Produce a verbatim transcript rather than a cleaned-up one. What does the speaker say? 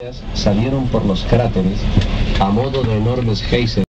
Salieron por los cráteres a modo de enormes géiseres.